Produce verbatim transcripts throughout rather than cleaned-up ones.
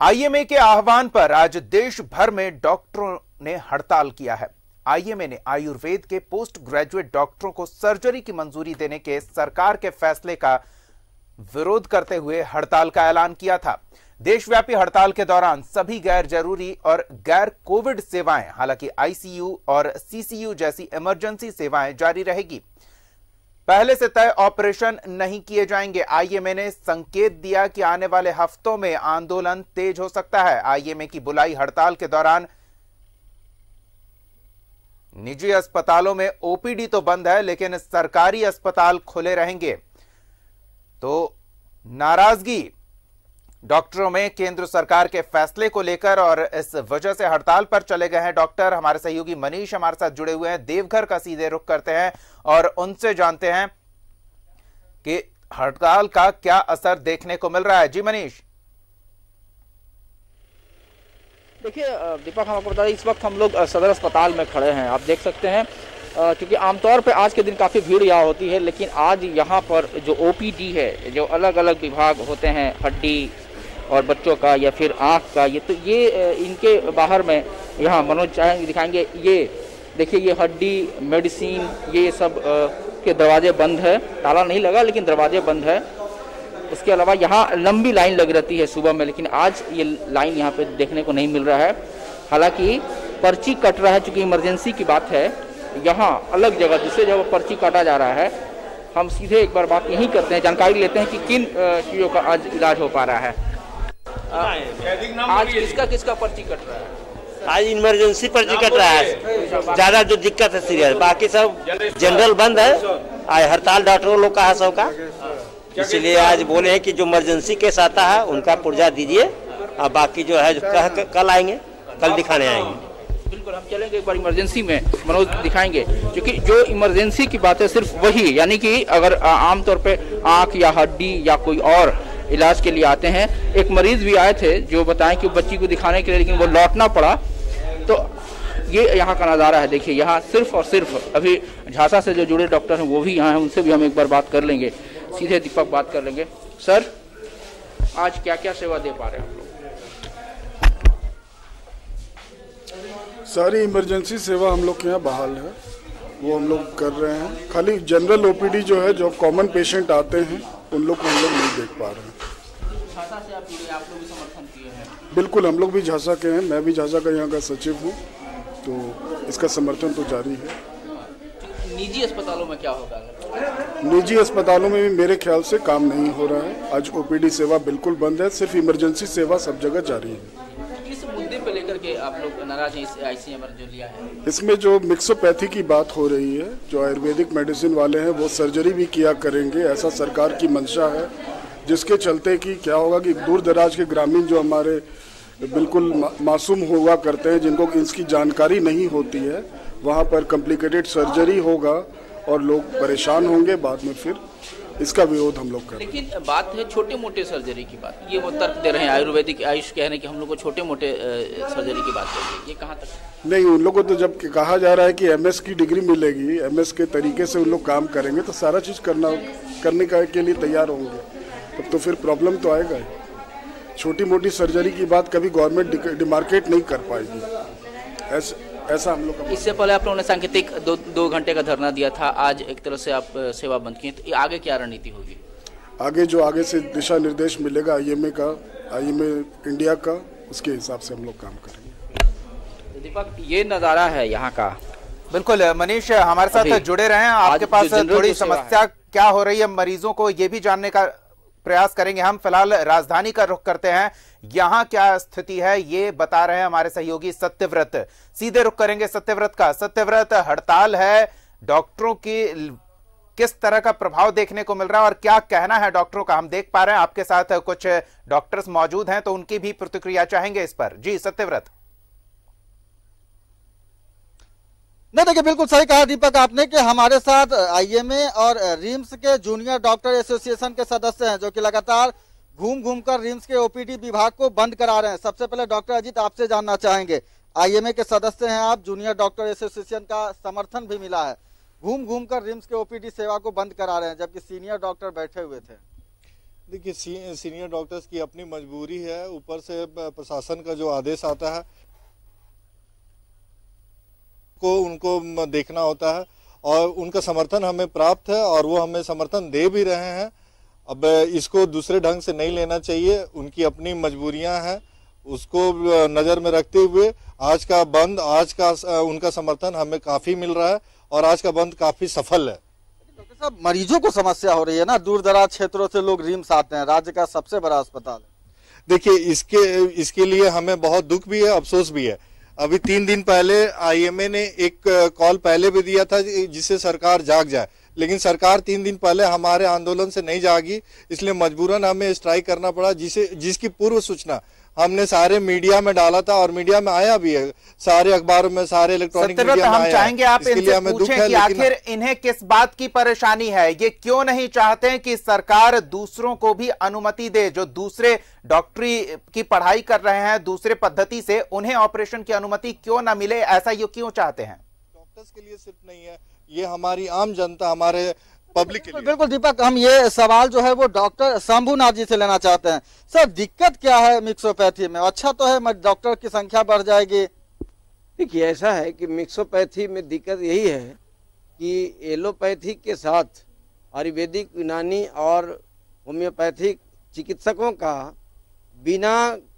IMA के आह्वान पर आज देश भर में डॉक्टरों ने हड़ताल किया है। आईएमए ने आयुर्वेद के पोस्ट ग्रेजुएट डॉक्टरों को सर्जरी की मंजूरी देने के सरकार के फैसले का विरोध करते हुए हड़ताल का ऐलान किया था। देशव्यापी हड़ताल के दौरान सभी गैर जरूरी और गैर कोविड सेवाएं, हालांकि आईसीयू और सीसीयू जैसी इमरजेंसी सेवाएं जारी रहेगी। पहले से तय ऑपरेशन नहीं किए जाएंगे। आईएमए ने संकेत दिया कि आने वाले हफ्तों में आंदोलन तेज हो सकता है। आईएमए की बुलाई हड़ताल के दौरान निजी अस्पतालों में ओपीडी तो बंद है, लेकिन सरकारी अस्पताल खुले रहेंगे। तो नाराजगी डॉक्टरों में केंद्र सरकार के फैसले को लेकर, और इस वजह से हड़ताल पर चले गए हैं डॉक्टर। हमारे सहयोगी मनीष हमारे साथ जुड़े हुए हैं। देवघर का सीधे रुख करते हैं और उनसे जानते हैं कि हड़ताल का क्या असर देखने को मिल रहा है। जी मनीष। देखिए दीपक, हम आपको बता दें, इस वक्त हम लोग सदर अस्पताल में खड़े हैं। आप देख सकते हैं क्योंकि आमतौर पर आज के दिन काफ़ी भीड़ यहाँ होती है, लेकिन आज यहाँ पर जो ओपीडी है, जो अलग अलग विभाग होते हैं, हड्डी और बच्चों का या फिर आँख का, ये तो ये इनके बाहर में यहाँ मनोज चाहेंगे दिखाएंगे। ये देखिए, ये हड्डी, मेडिसिन, ये सब के दरवाजे बंद है। ताला नहीं लगा लेकिन दरवाजे बंद है। उसके अलावा यहाँ लंबी लाइन लग रहती है सुबह में, लेकिन आज ये लाइन यहाँ पे देखने को नहीं मिल रहा है। हालांकि पर्ची कट रहा है, चूँकि इमरजेंसी की बात है। यहाँ अलग जगह दूसरे जगह पर्ची काटा जा रहा है। हम सीधे एक बार बात यहीं करते हैं, जानकारी लेते हैं कि किन चीज़ों का आज इलाज हो पा रहा है। आज किसका किसका पर्ची कट रहा है? आज इमरजेंसी पर्ची कट रहा है। ज्यादा जो दिक्कत है सीरियस, बाकी सब जनरल बंद है। आज हड़ताल डॉक्टरों लोग का है सबका, इसलिए आज बोले हैं कि जो इमरजेंसी केस आता है उनका पुर्जा दीजिए, और बाकी जो है जो कह कल आएंगे, कल दिखाने आएंगे। बिल्कुल, हम चलेंगे एक बार इमरजेंसी में, मनोज दिखाएंगे। क्योंकि जो इमरजेंसी की बात है सिर्फ वही, यानी कि अगर आमतौर पे आंख या हड्डी या कोई और इलाज के लिए आते हैं। एक मरीज भी आए थे जो बताएं कि बच्ची को दिखाने के लिए, लेकिन वो लौटना पड़ा। तो ये यहाँ का नज़ारा है। देखिए, यहाँ सिर्फ और सिर्फ अभी झांसा से जो जुड़े डॉक्टर हैं वो भी यहाँ हैं, उनसे भी हम एक बार बात कर लेंगे। सीधे दीपक बात कर लेंगे। सर, आज क्या क्या सेवा दे पा रहे हैं आप लोग? सारी इमरजेंसी सेवा हम लोग के यहाँ बहाल है, वो हम लोग कर रहे हैं। खाली जनरल ओपीडी जो है, जो कॉमन पेशेंट आते हैं, उन लोग को हम लोग नहीं देख पा रहे हैं। झांसा से आप आप लोग भी समर्थन किए हैं? बिल्कुल, हम लोग भी झांसा के हैं। मैं भी झांसा का यहाँ का सचिव हूँ, तो इसका समर्थन तो जारी है। निजी अस्पतालों में क्या होगा? निजी अस्पतालों में भी मेरे ख्याल से काम नहीं हो रहा है। आज ओपीडी सेवा बिल्कुल बंद है, सिर्फ इमरजेंसी सेवा सब जगह जारी है। किस मुद्दे पे लेकर के आप लोग नाराज हैं? इस आईसीएम जो लिया है, इसमें जो मिक्सोपैथी की बात हो रही है, जो आयुर्वेदिक मेडिसिन वाले हैं वो सर्जरी भी किया करेंगे, ऐसा सरकार की मंशा है। जिसके चलते कि क्या होगा कि दूर दराज के ग्रामीण जो हमारे बिल्कुल मासूम हुआ करते हैं, जिनको इसकी जानकारी नहीं होती है, वहाँ पर कॉम्प्लिकेटेड सर्जरी होगा और लोग परेशान होंगे बाद में। फिर इसका विरोध हम लोग करें। लेकिन बात है छोटे मोटे सर्जरी की बात, ये वो तर्क दे रहे हैं आयुर्वेदिक आयुष कह रहे हैं कि हम लोग को छोटे मोटे सर्जरी की बात करेंगे। ये कहाँ तक? नहीं, उन लोगों को तो जब कहा जा रहा है कि एमएस की डिग्री मिलेगी, एमएस के तरीके से उन लोग काम करेंगे, तो सारा चीज़ करना करने का के लिए तैयार होंगे, तब तो फिर प्रॉब्लम तो आएगा ही। छोटी मोटी सर्जरी की बात कभी गवर्नमेंट डिमार्केट नहीं कर पाएगी, ऐसा ऐसा हम लोग का। इससे पहले आप लोगों ने सांकेतिक दो दो घंटे का धरना दिया था, आज एक तरह से आप सेवा बंद किए, तो आगे क्या रणनीति होगी? आगे जो आगे से दिशा निर्देश मिलेगा आईएमए का, आईएमए इंडिया का, उसके हिसाब से हम लोग काम करेंगे। दीपक, ये नज़ारा है यहाँ का। बिल्कुल मनीष, हमारे साथ जुड़े रहे हैं। आपके पास थोड़ी समस्या क्या हो रही है मरीजों को, ये भी जानने का प्रयास करेंगे हम। फिलहाल राजधानी का रुख करते हैं, यहां क्या स्थिति है ये बता रहे हैं हमारे सहयोगी सत्यव्रत। सीधे रुख करेंगे सत्यव्रत का। सत्यव्रत, हड़ताल है, डॉक्टरों की किस तरह का प्रभाव देखने को मिल रहा है और क्या कहना है डॉक्टरों का? हम देख पा रहे हैं आपके साथ कुछ डॉक्टर्स मौजूद हैं, तो उनकी भी प्रतिक्रिया चाहेंगे इस पर। जी सत्यव्रत। नहीं, देखिए, बिल्कुल सही कहा दीपक आपने कि हमारे साथ आईएमए और रिम्स के जूनियर डॉक्टर एसोसिएशन के सदस्य हैं, जो कि लगातार घूम घूम कर रिम्स के ओपीडी विभाग को बंद करा रहे हैं। सबसे पहले डॉक्टर अजीत, आपसे जानना चाहेंगे, आईएमए के सदस्य हैं आप, जूनियर डॉक्टर एसोसिएशन का समर्थन भी मिला है, घूम घूम कर रिम्स के ओपीडी सेवा को बंद करा रहे हैं, जबकि सीनियर डॉक्टर बैठे हुए थे। देखिए, सी, सीनियर डॉक्टर्स की अपनी मजबूरी है, ऊपर से प्रशासन का जो आदेश आता है को उनको देखना होता है और उनका समर्थन हमें प्राप्त है और वो हमें समर्थन दे भी रहे हैं। अब इसको दूसरे ढंग से नहीं लेना चाहिए, उनकी अपनी मजबूरियां हैं, उसको नज़र में रखते हुए आज का बंद, आज का उनका समर्थन हमें काफ़ी मिल रहा है और आज का बंद काफ़ी सफल है। डॉक्टर साहब, मरीजों को समस्या हो रही है ना, दूर दराज क्षेत्रों से लोग रिम्स आते हैं, राज्य का सबसे बड़ा अस्पताल है। देखिए, इसके इसके लिए हमें बहुत दुख भी है, अफसोस भी है। अभी तीन दिन पहले आईएमए ने एक कॉल पहले भी दिया था जिससे सरकार जाग जाए, लेकिन सरकार तीन दिन पहले हमारे आंदोलन से नहीं जागी, इसलिए मजबूरन हमें स्ट्राइक करना पड़ा, जिसे जिसकी पूर्व सूचना हमने सारे मीडिया में डाला था और मीडिया में आया भी है, सारे अखबारों में, सारे इलेक्ट्रॉनिक मीडिया में हम आया। चाहेंगे आप इनसे पूछें कि आखिर इन्हें किस बात की परेशानी है, ये क्यों नहीं चाहते कि सरकार दूसरों को भी अनुमति दे, जो दूसरे डॉक्टरी की पढ़ाई कर रहे हैं दूसरे पद्धति से, उन्हें ऑपरेशन की अनुमति क्यों ना मिले, ऐसा ये क्यों चाहते हैं? डॉक्टर्स के लिए सिर्फ नहीं है, ये हमारी आम जनता, हमारे पब्लिक के लिए। बिल्कुल दीपक, हम ये सवाल जो है वो डॉक्टर शंभुनाथ जी से लेना चाहते हैं। सर, दिक्कत क्या है मिक्सोपैथी में? अच्छा तो है, डॉक्टर की संख्या बढ़ जाएगी। देखिए, ऐसा है कि मिक्सोपैथी में दिक्कत यही है कि एलोपैथी के साथ आयुर्वेदिक, यूनानी और होम्योपैथिक चिकित्सकों का बिना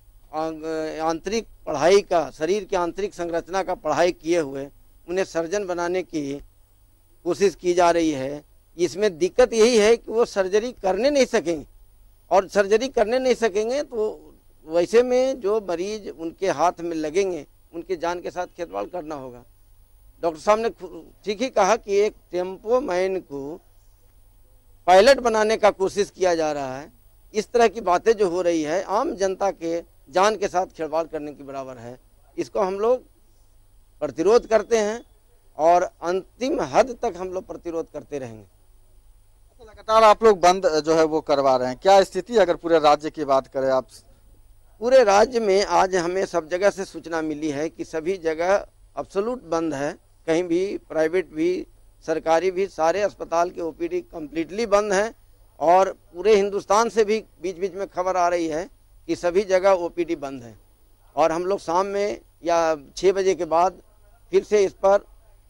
आंतरिक पढ़ाई का, शरीर की आंतरिक संरचना का पढ़ाई किए हुए उन्हें सर्जन बनाने की कोशिश की जा रही है। इसमें दिक्कत यही है कि वो सर्जरी करने नहीं सकेंगे, और सर्जरी करने नहीं सकेंगे तो वैसे में जो मरीज उनके हाथ में लगेंगे उनके जान के साथ खेलवाड़ करना होगा। डॉक्टर साहब ने ठीक ही कहा कि एक टेम्पो मैन को पायलट बनाने का कोशिश किया जा रहा है। इस तरह की बातें जो हो रही है आम जनता के जान के साथ खिलवाड़ करने के बराबर है। इसको हम लोग प्रतिरोध करते हैं और अंतिम हद तक हम लोग प्रतिरोध करते रहेंगे। लगातार आप लोग बंद जो है वो करवा रहे हैं, क्या स्थिति अगर पूरे राज्य की बात करें आप? पूरे राज्य में आज हमें सब जगह से सूचना मिली है कि सभी जगह अब्सोल्यूट बंद है, कहीं भी प्राइवेट भी सरकारी भी, सारे अस्पताल के ओपीडी कम्प्लीटली बंद हैं। और पूरे हिंदुस्तान से भी बीच बीच में खबर आ रही है कि सभी जगह ओपीडी बंद है। और हम लोग शाम में या छः बजे के बाद फिर से इस पर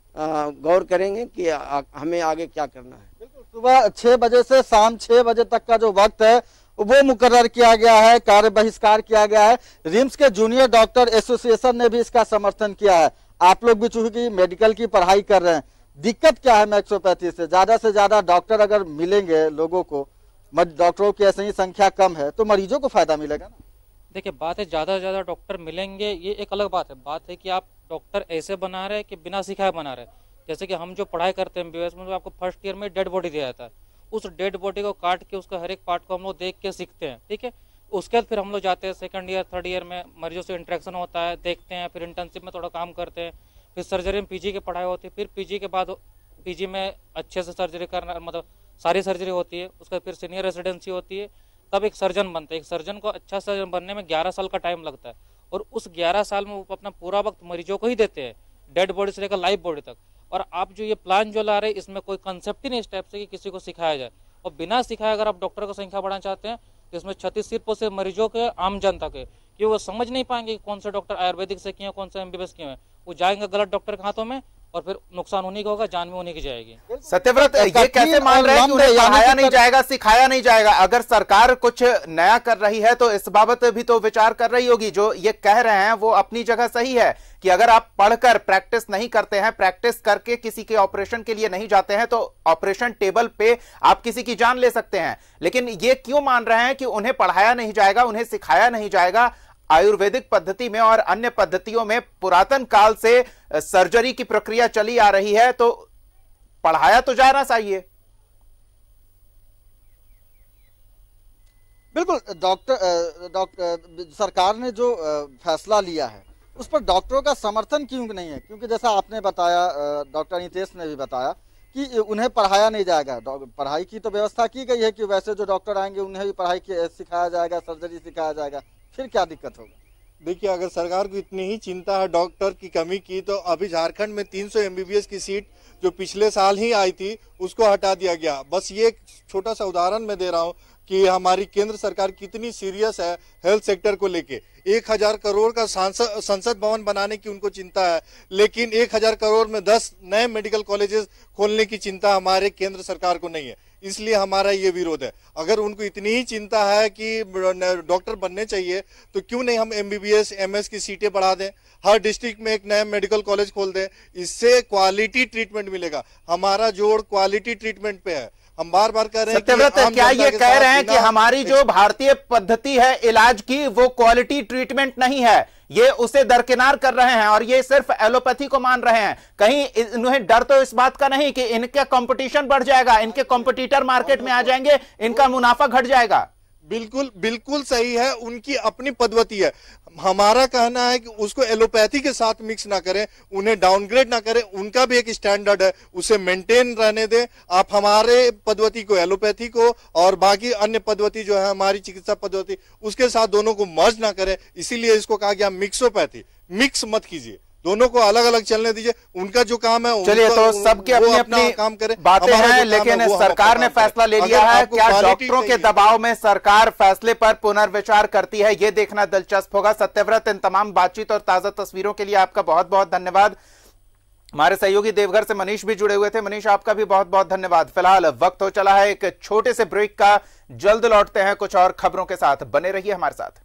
गौर करेंगे कि आ, हमें आगे क्या करना है। सुबह छह बजे से शाम छह बजे तक का जो वक्त है वो मुकर्रर किया गया है, कार्य बहिष्कार किया गया है। रिम्स के जूनियर डॉक्टर एसोसिएशन ने भी इसका समर्थन किया है। आप लोग भी चूंकि मेडिकल की पढ़ाई कर रहे हैं, दिक्कत क्या है मैक्सोपैथी से? ज्यादा से ज्यादा डॉक्टर अगर मिलेंगे लोगों को, डॉक्टरों की ऐसे ही संख्या कम है तो मरीजों को फायदा मिलेगा ना। देखिए, बात है ज्यादा से ज्यादा डॉक्टर मिलेंगे, ये एक अलग बात है। बात है कि आप डॉक्टर ऐसे बना रहे हैं कि बिना सिखाए बना रहे हैं। जैसे कि हम जो पढ़ाई करते हैं एमबीबीएस में, तो आपको फर्स्ट ईयर में डेड बॉडी दिया जाता है, उस डेड बॉडी को काट के उसका हर एक पार्ट को हम लोग देख के सीखते हैं, ठीक है। उसके बाद फिर हम लोग जाते हैं सेकंड ईयर थर्ड ईयर में, मरीजों से इंटरेक्शन होता है, देखते हैं, फिर इंटर्नशिप में थोड़ा काम करते हैं, फिर सर्जरी में पीजी की पढ़ाई होती है, फिर पीजी के बाद पीजी में अच्छे से सर्जरी करना, मतलब सारी सर्जरी होती है, उसका फिर सीनियर रेसिडेंसी होती है, तब एक सर्जन बनता है। एक सर्जन को अच्छा सर्जन बनने में ग्यारह साल का टाइम लगता है, और उस ग्यारह साल में वो अपना पूरा वक्त मरीजों को ही देते हैं, डेड बॉडी से लेकर लाइव बॉडी तक। और आप जो ये प्लान जो ला रहे हैं, इसमें कोई कंसेप्ट ही नहीं इस टाइप से कि किसी को सिखाया जाए। और बिना सिखाए अगर आप डॉक्टर की संख्या बढ़ाना चाहते हैं तो इसमें छत्तीस सिर्फ से मरीजों के, आम जनता के, कि वो समझ नहीं पाएंगे कि कौन से डॉक्टर आयुर्वेदिक से किए, कौन से एमबीबीएस किए हैं। वो जाएंगे गलत डॉक्टर के हाथों में और फिर नुकसान उन्हीं का होगा, जान में उन्हीं की जाएगी। सत्यव्रत, ये कैसे मान रहे हैं कि उन्हें पढ़ाया नहीं जाएगा, सिखाया नहीं जाएगा? अगर सरकार कुछ नया कर रही है तो इस बाबत भी तो विचार कर रही होगी। जो ये कह रहे हैं वो अपनी जगह सही है कि अगर आप पढ़कर प्रैक्टिस नहीं करते हैं, प्रैक्टिस करके किसी के ऑपरेशन के लिए नहीं जाते हैं, तो ऑपरेशन टेबल पे आप किसी की जान ले सकते हैं। लेकिन ये क्यों मान रहे हैं कि उन्हें पढ़ाया नहीं जाएगा, उन्हें सिखाया नहीं जाएगा? आयुर्वेदिक पद्धति में और अन्य पद्धतियों में पुरातन काल से सर्जरी की प्रक्रिया चली आ रही है, तो पढ़ाया तो जाना चाहिए। बिल्कुल डॉक्टर डॉक्टर सरकार ने जो फैसला लिया है उस पर डॉक्टरों का समर्थन क्यों नहीं है? क्योंकि जैसा आपने बताया, डॉक्टर नितेश ने भी बताया कि उन्हें पढ़ाया नहीं जाएगा। पढ़ाई की तो व्यवस्था की गई है कि वैसे जो डॉक्टर आएंगे उन्हें भी पढ़ाई सिखाया जाएगा, सर्जरी सिखाया जाएगा, फिर क्या दिक्कत होगा? देखिए, अगर सरकार को इतनी ही चिंता है डॉक्टर की कमी की, तो अभी झारखंड में तीन सौ एमबीबीएस की सीट जो पिछले साल ही आई थी उसको हटा दिया गया। बस ये एक छोटा सा उदाहरण मैं दे रहा हूँ। कि हमारी केंद्र सरकार कितनी सीरियस है हेल्थ सेक्टर को लेके। एक हजार करोड़ का सांसद संसद भवन बनाने की उनको चिंता है, लेकिन एक हजार करोड़ में दस नए मेडिकल कॉलेजेस खोलने की चिंता हमारे केंद्र सरकार को नहीं है। इसलिए हमारा ये विरोध है। अगर उनको इतनी ही चिंता है कि डॉक्टर बनने चाहिए तो क्यों नहीं हम एमबीबीएस एमएस की सीटें बढ़ा दें, हर डिस्ट्रिक्ट में एक नया मेडिकल कॉलेज खोल दें। इससे क्वालिटी ट्रीटमेंट मिलेगा। हमारा जोर क्वालिटी ट्रीटमेंट पे है। हम बार बार कह रहे हैं सत्यव्रत, क्या ये कह रहे हैं कि हमारी जो भारतीय पद्धति है इलाज की वो क्वालिटी ट्रीटमेंट नहीं है, ये उसे दरकिनार कर रहे हैं और ये सिर्फ एलोपैथी को मान रहे हैं? कहीं इन्हें डर तो इस बात का नहीं कि इनका कंपटीशन बढ़ जाएगा, इनके कॉम्पिटिटर मार्केट में आ जाएंगे, इनका मुनाफा घट जाएगा? बिल्कुल बिल्कुल सही है, उनकी अपनी पद्धति है। हमारा कहना है कि उसको एलोपैथी के साथ मिक्स ना करें, उन्हें डाउनग्रेड ना करें। उनका भी एक स्टैंडर्ड है, उसे मेंटेन रहने दें। आप हमारे पद्धति को, एलोपैथी को और बाकी अन्य पद्धति जो है हमारी चिकित्सा पद्धति, उसके साथ दोनों को मर्ज ना करें। इसीलिए इसको कहा गया मिक्सोपैथी। मिक्स मत कीजिए, दोनों को अलग अलग चलने दीजिए। उनका जो काम है, चलिए तो सबके अपनी अपनी काम करें, बातें हैं, लेकिन सरकार ने फैसला ले लिया है। क्या डॉक्टरों के दबाव में सरकार फैसले पर पुनर्विचार करती है, ये देखना दिलचस्प होगा। सत्यव्रत, इन तमाम बातचीत और ताजा तस्वीरों के लिए आपका बहुत बहुत धन्यवाद। हमारे सहयोगी देवघर से मनीष भी जुड़े हुए थे। मनीष, आपका भी बहुत बहुत धन्यवाद। फिलहाल वक्त हो चला है एक छोटे से ब्रेक का, जल्द लौटते हैं कुछ और खबरों के साथ। बने रहिए हमारे साथ।